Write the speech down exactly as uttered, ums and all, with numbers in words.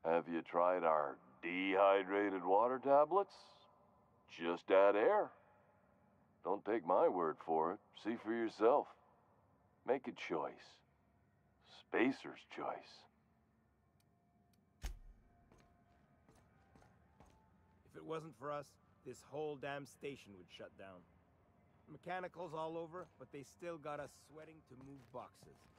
Have you tried our dehydrated water tablets? Just add air. Don't take my word for it. See for yourself. Make a choice. Spacer's choice. If it wasn't for us, this whole damn station would shut down. Mechanicals all over, but they still got us sweating to move boxes.